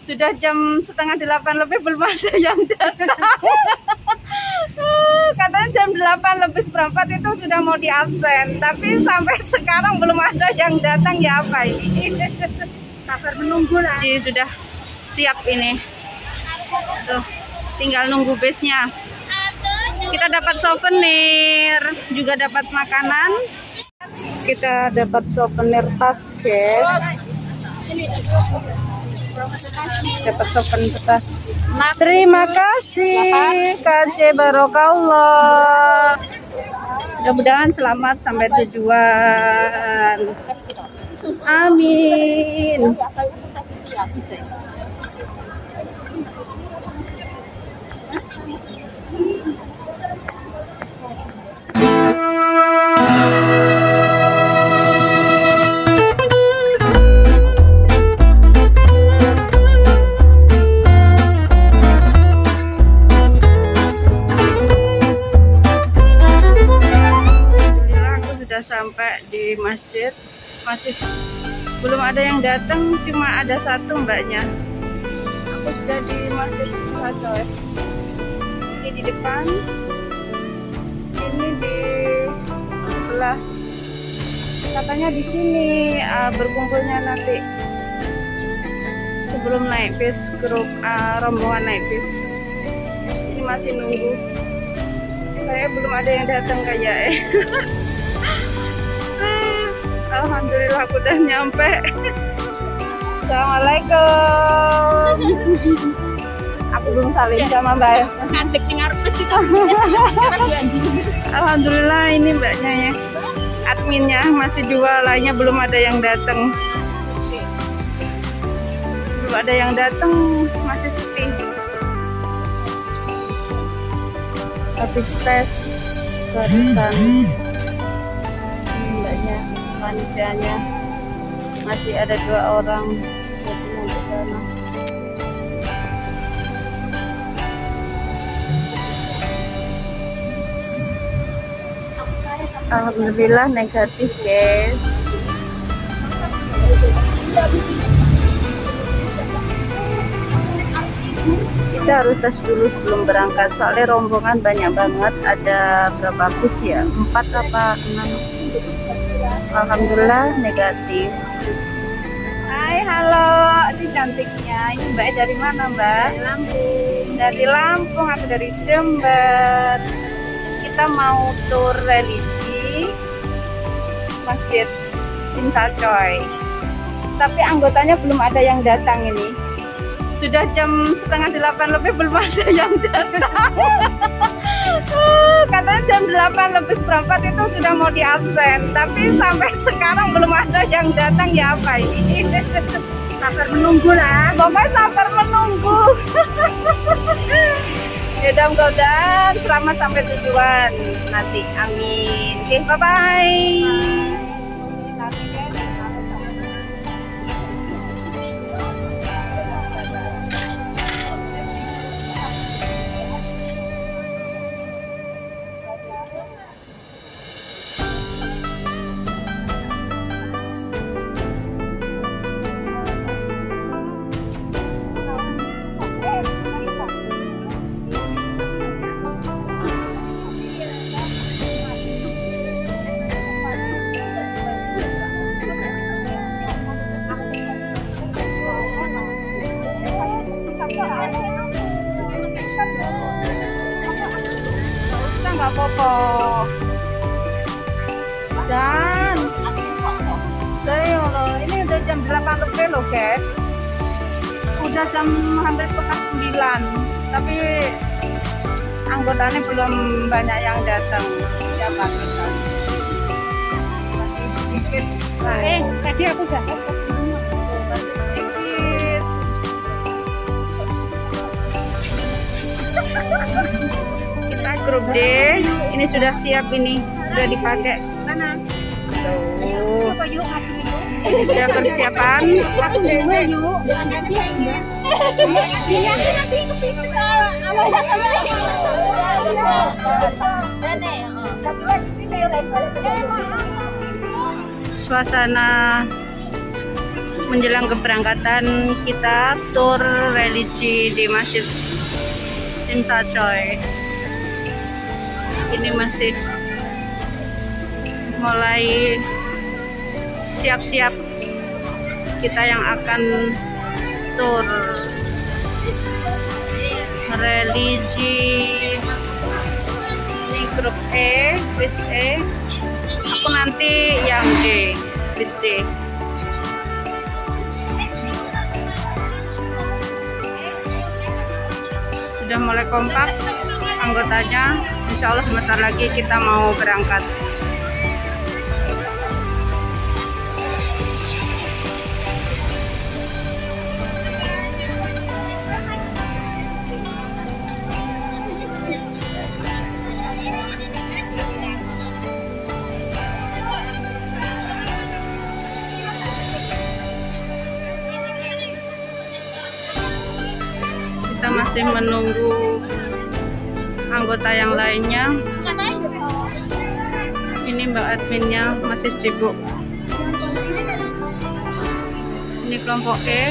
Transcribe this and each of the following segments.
Sudah jam 7:30 lebih belum ada yang datang. Katanya jam 8 lebih seperempat itu sudah mau di absen, tapi sampai sekarang belum ada yang datang. Ya apa ini? Sabar menunggu lah. Jadi sudah siap ini. Tuh, tinggal nunggu busnya. Kita dapat souvenir, juga dapat makanan. Kita dapat souvenir tas, guys. Dapat souvenir tas. Terima kasih KC Barokallah. Mudah-mudahan selamat sampai tujuan. Amin. Sampai di masjid, masih belum ada yang datang, cuma ada satu mbaknya. Aku sudah di masjid coy. Ini di depan, ini di sebelah. Katanya di sini berkumpulnya nanti sebelum naik bis, grup rombongan naik bis. Ini masih nunggu. Kayak belum ada yang datang kayak. Alhamdulillah aku udah nyampe. Assalamualaikum. Aku belum salim sama Mbak. Alhamdulillah ini mbaknya ya. Adminnya masih 2, lainnya belum ada yang datang. Belum ada yang datang, masih sepi. Habis tes barusan. Mbaknya, panitianya masih ada 2 orang. Alhamdulillah negatif, guys. Kita harus tes dulu sebelum berangkat, soalnya rombongan banyak banget. Ada berapa bus ya? 4 apa 6? Alhamdulillah negatif. Hai, halo, ini cantiknya. Ini Mbak dari mana, Mbak? Dari Lampung. Dari Lampung, aku dari Jember. Kita mau tur religi Masjid Cinta Coy. Tapi anggotanya belum ada yang datang ini. Sudah jam 7:30 lebih belum ada yang datang. Katanya jam 8 lebih seperempat itu sudah mau di absen, tapi sampai sekarang belum ada yang datang. Ya apa ini? Sabar menunggu lah. Pokoknya sabar menunggu. Ya mudah-mudahan selamat sampai tujuan nanti. Amin. Oke, bye-bye. Nggak apa-apa. Dan ini udah jam 8 lebih loh, guys. Udah jam hampir setengah 9, tapi anggotanya belum banyak yang datang. Ya pasti masih sedikit. Tadi aku udah masih sedikit. Kita grup D, ini sudah siap, ini sudah dipakai. mana? Tuh, Apa yuk? ini sudah persiapan. Aku dulu yuk. Nanti kepiting kalau awalnya satu lagi sini lain. Suasana menjelang keberangkatan kita tur religi di Masjid Cinta Coy. Ini masih mulai siap-siap kita yang akan tur religi. Ini grup E, bis E. Aku nanti yang D, bis D. Sudah mulai kompak anggotanya. Insya Allah sebentar lagi kita mau berangkat. Kita masih menunggu anggota yang lainnya. Ini Mbak adminnya masih sibuk. Ini kelompok E.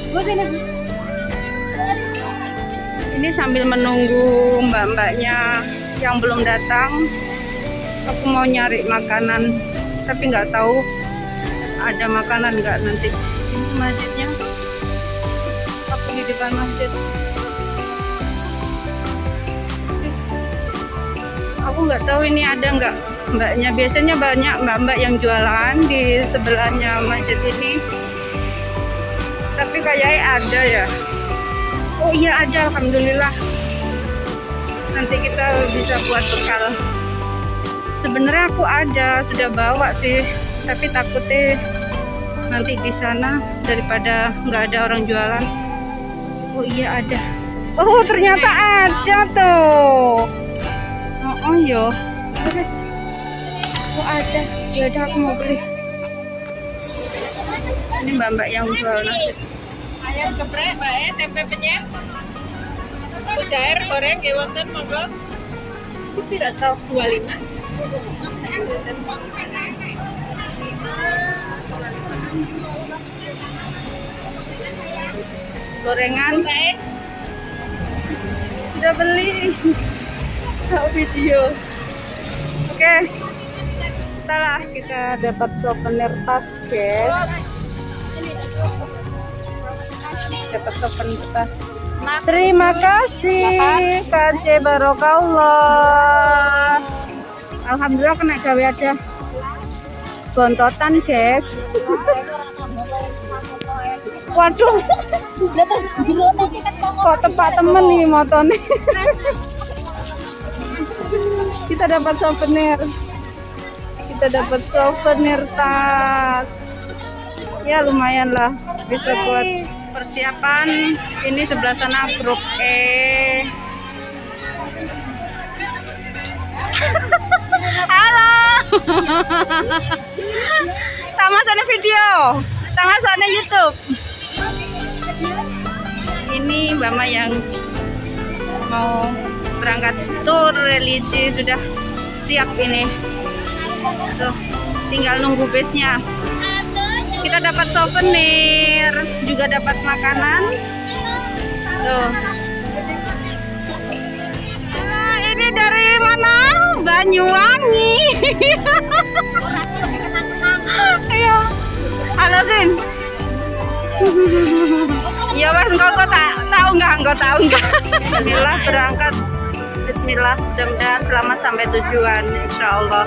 Ini sambil menunggu mbak-mbaknya yang belum datang. Aku mau nyari makanan, tapi nggak tahu ada makanan nggak nanti. Ini masjidnya. Aku di depan masjid. Aku nggak tahu ini ada nggak mbaknya. Biasanya banyak mbak-mbak yang jualan di sebelahnya masjid ini, tapi kayaknya ada ya. Oh iya ada, alhamdulillah. Nanti kita bisa buat bekal. Sebenarnya aku ada, sudah bawa sih, tapi takutnya nanti di sana daripada nggak ada orang jualan. Oh iya ada. Oh ternyata ada tuh. Oh yo, terus oh ada, ya udah aku mau beli. Ini mbak-mbak yang jual nasi. Ayam geprek, Mbak, tempe penyet. Mujair goreng nggih wonten monggo. Tidak tahu 25. gorengan. Sudah beli. Tahu video. Oke. Setelah kita dapat souvenir tas, guys. Dapat souvenir tas. Terima kasih KC Barokallah. Alhamdulillah kena gawe aja bontotan, guys. Waduh, kok tepat temen nih motornya. Kita dapat souvenir. Kita dapat souvenir tas. Ya lumayan lah, bisa buat persiapan. Ini sebelah sana grup E. Halo. Sama sana video, sama sana YouTube. Ini Mama yang mau berangkat tur religi sudah siap ini. Tuh, tinggal nunggu busnya. Kita dapat souvenir, juga dapat makanan. Tuh. Nah, ini dari mana? Banyuwangi. Ayo. Halo Sin. Ya Mas, engkau tahu nggak? Bismillah berangkat. Bismillah, mudah-mudahan selamat sampai tujuan, insya Allah.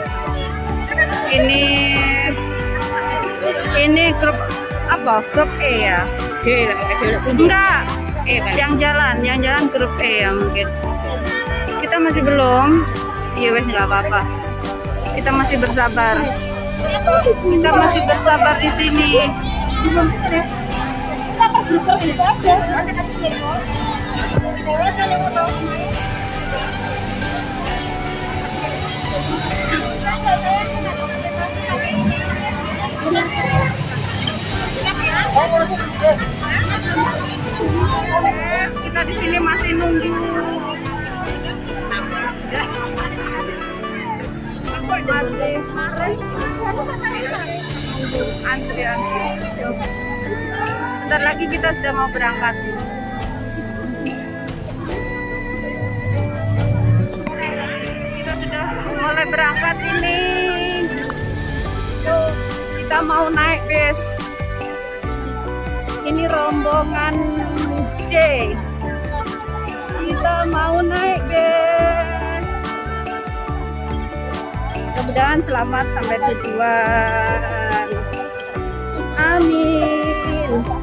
Ini grup apa? Grup E ya? D lah, Enggak. Yang jalan grup E ya mungkin. Kita masih belum. Iya wes nggak apa-apa. Kita masih bersabar. Kita masih bersabar di sini. Kita di sini masih nunggu. Masih antrian. Sebentar lagi kita sudah mau berangkat. Kita sudah mulai berangkat ini. Tuh, kita mau naik bis. Ini rombongan D. Kita mau naik bis. Mudah-mudahan selamat sampai tujuan. Amin.